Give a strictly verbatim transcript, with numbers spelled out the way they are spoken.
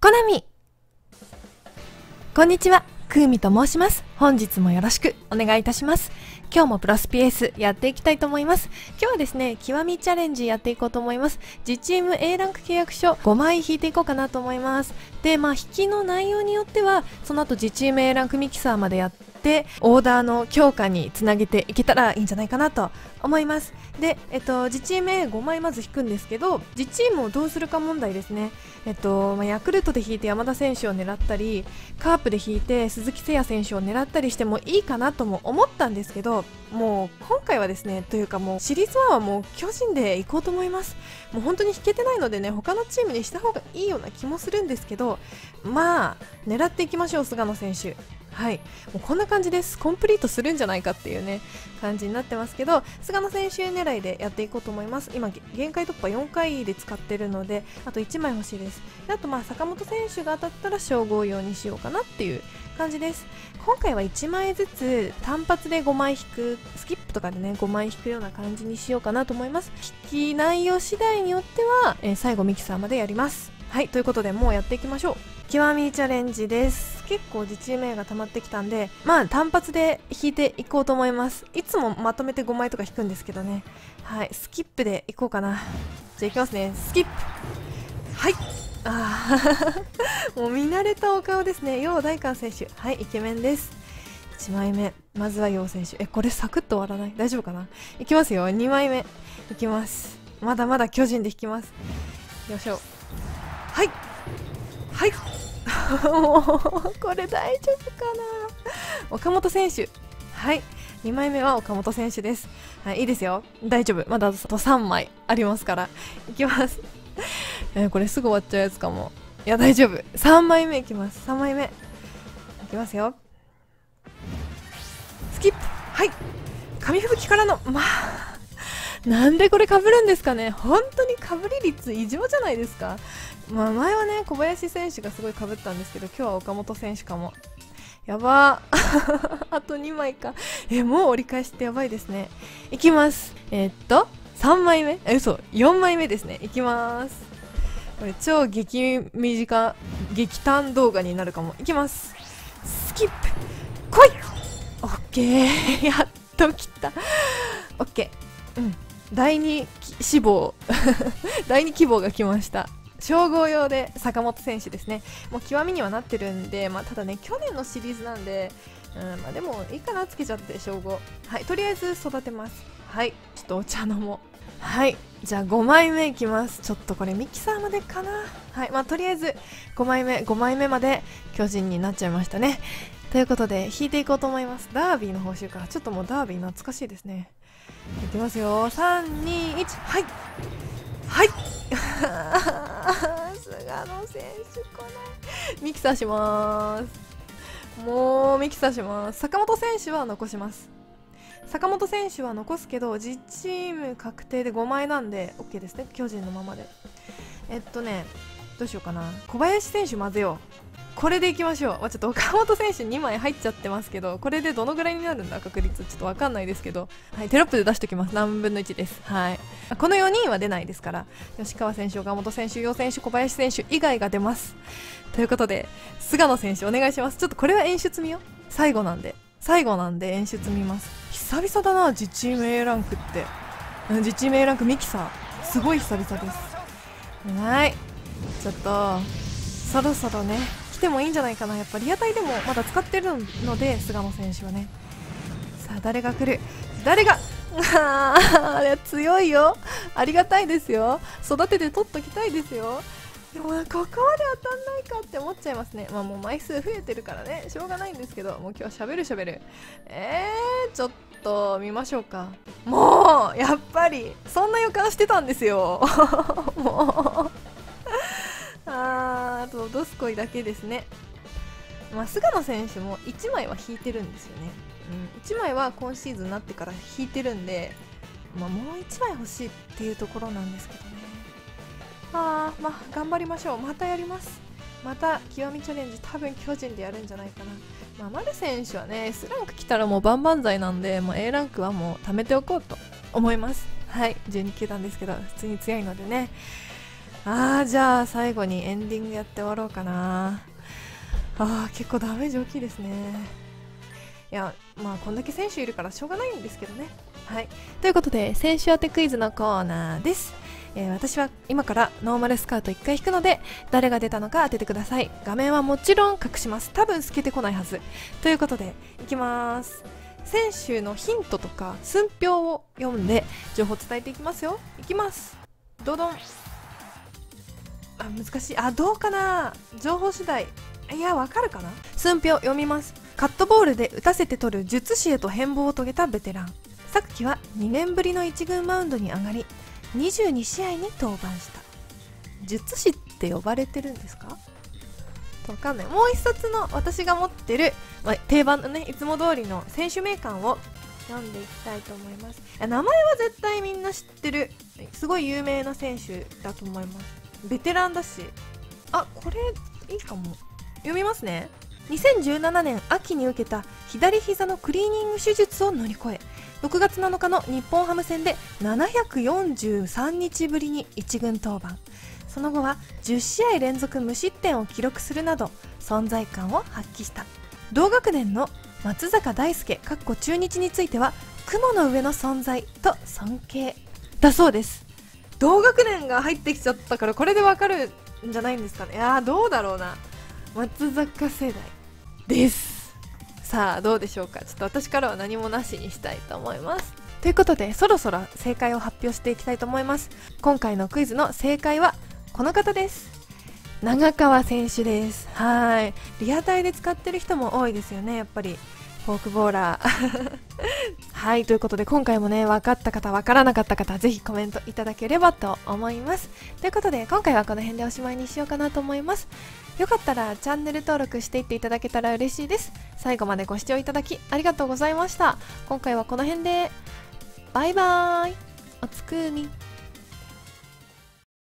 コナミ。こんにちは、クーミと申します。本日もよろしくお願いいたします。今日もプロス ピーエス やっていきたいと思います。今日はですね、極みチャレンジやっていこうと思います。自チーム エー ランク契約書ごまい引いていこうかなと思います。で、まあ引きの内容によっては、その後自チーム エー ランクミキサーまでやって、オーダーの強化につなげていけたらいいんじゃないかなと思います。で、えっと、自チーム エーごまいまず引くんですけど、自チームをどうするか問題ですね。えっと、まあ、ヤクルトで引いて山田選手を狙ったり、カープで引いて鈴木誠也選手を狙ったりしてもいいかなとも思ったんですけど、もう今回はですね、というかもうシリーズワンはもう巨人で行こうと思います。もう本当に引けてないのでね、他のチームにした方がいいような気もするんですけど、まあ狙っていきましょう、菅野選手。はい、もうこんな感じです。コンプリートするんじゃないかっていうね感じになってますけど、菅野選手狙いでやっていこうと思います。今限界突破よんかいで使ってるので、あといちまい欲しいです。であとまあ坂本選手が当たったら称号用にしようかなっていう感じです。今回はいちまいずつ単発でごまい引く、スキップとかでねごまい引くような感じにしようかなと思います。引き内容次第によっては、えー、最後ミキサーまでやります。はい、ということでもうやっていきましょう。極みチャレンジです。結構自チーム エー が溜まってきたんで、まあ単発で引いていこうと思います。いつもまとめてごまいとか引くんですけどね。はい、スキップでいこうかな。じゃあいきますね。スキップ。はい、あーもう見慣れたお顔ですね。楊大寛選手、はい、イケメンです。いちまいめ、まずは楊選手。え、これサクッと終わらない？大丈夫かな？いきますよ。にまいめいきます。まだまだ巨人で引きます。よいしょ。はいはいもうこれ大丈夫かな。岡本選手、はい、にまいめは岡本選手です。はい、いいですよ、大丈夫。まだあとさんまいありますからいきますえー、これすぐ終わっちゃうやつかも。いや大丈夫、さんまいめいきます。さんまいめいきますよ。スキップ。はい、紙吹雪からの、まあなんでこれ被るんですかね。本当に被り率異常じゃないですか。まあ前はね小林選手がすごい被ったんですけど、今日は岡本選手かも。やばーあとにまいか。えもう折り返しってやばいですね。いきます。えー、っとさんまいめ、え嘘よんまいめですね。いきます。これ超激短激短動画になるかも。いきます。スキップ来い。オッケーやっと来た。オッケー、うん、だいに志望だいに希望が来ました。称号用で坂本選手ですね。もう極みにはなってるんで、まあ、ただね去年のシリーズなんで、うんまあ、でもいいかな、つけちゃって称号。はい、とりあえず育てます。はい、ちょっとお茶飲もう。はい、じゃあごまいめいきます。ちょっとこれミキサーまでかな。はい、まあとりあえずごまいめごまいめまで巨人になっちゃいましたね。ということで引いていこうと思います。ダービーの報酬か。ちょっともうダービー懐かしいですね。いきますよ。さんにいち、はいはい菅野選手来ない。ミキサーしまーす。もうミキサーします。坂本選手は残します。坂本選手は残すけど自チーム確定でごまいなんで OK ですね。巨人のままで。えっとねどうしようかな。小林選手混ぜよう。これでいきましょう。まあ、ちょっと岡本選手にまい入っちゃってますけど、これでどのぐらいになるんだ確率ちょっとわかんないですけど、はい、テロップで出しておきます。何分のいちです。はい、このよにんは出ないですから、吉川選手、岡本選手、楊選手、小林選手以外が出ます。ということで菅野選手お願いします。ちょっとこれは演出見よう。最後なんで最後なんで演出見ます。久々だな自チーム エー ランクって。自チーム エー ランクミキサーすごい久々です。はい、ちょっとそろそろね来てもいいんじゃないかな。やっぱリアタイでもまだ使ってるので菅野選手はね。さあ誰が来る、誰があれ強いよ。ありがたいですよ。育てて取っときたいですよ。でもここまで当たんないかって思っちゃいますね。まあもう枚数増えてるからねしょうがないんですけど、もう今日はしゃべるしゃべる。えー、ちょっと見ましょうか。もうやっぱりそんな予感してたんですよもうあーあとドスコイだけですね。まあ、菅野選手もいちまいは引いてるんですよね。うん、いちまいは今シーズンになってから引いてるんで、まあ、もういちまい欲しいっていうところなんですけどね。あーまあ頑張りましょう。またやります。また極みチャレンジ多分巨人でやるんじゃないかな。まあ、丸選手はね S ランク来たらもう万々歳なんで、もう A ランクはもう貯めておこうと思います。はい、じゅうに球団ですけど普通に強いのでね。 あー、じゃあ最後にエンディングやって終わろうかな。あー、結構ダメージ大きいですね。いや、まあこんだけ選手いるからしょうがないんですけどね。はい、ということで選手当てクイズのコーナーです。えー、私は今からノーマルスカウトいっかい引くので、誰が出たのか当ててください。画面はもちろん隠します。多分透けてこないはずということでいきます。選手のヒントとか寸評を読んで情報を伝えていきますよ。いきます。どどん。あ、難しい。あ、どうかな、情報次第。いや、わかるかな。寸評読みます。カットボールで打たせて取る術師へと変貌を遂げたベテラン。昨季はにねんぶりのいち軍マウンドに上がりにじゅうにしあいに登板した。術師って呼ばれてるんですか？わかんない。もう一冊の私が持ってる、まあ、定番のね、いつも通りの選手名鑑を読んでいきたいと思います。いや、名前は絶対みんな知ってる、すごい有名な選手だと思います。ベテランだし。あ、これいいかも。読みますね。にせんじゅうななねん秋に受けた左膝のクリーニング手術を乗り越え、ろくがつなのかの日本ハム戦でななひゃくよんじゅうさんにちぶりにいち軍登板。その後はじゅっしあい連続無失点を記録するなど存在感を発揮した。同学年の松坂大輔かっこ中日については雲の上の存在と尊敬だそうです。同学年が入ってきちゃったからこれでわかるんじゃないんですかね。いやー、どうだろうな。松坂世代です。さあどうでしょうか。ちょっと私からは何もなしにしたいと思います。ということでそろそろ正解を発表していきたいと思います。今回のクイズの正解はこの方です。長川選手です。はい、リアタイで使ってる人も多いですよね、やっぱりフォークボーラーはい、ということで今回もね、分かった方分からなかった方ぜひコメントいただければと思います。ということで今回はこの辺でおしまいにしようかなと思います。よかったらチャンネル登録していっていただけたら嬉しいです。最後までご視聴いただきありがとうございました。今回はこの辺でバイバーイ。おつくみ。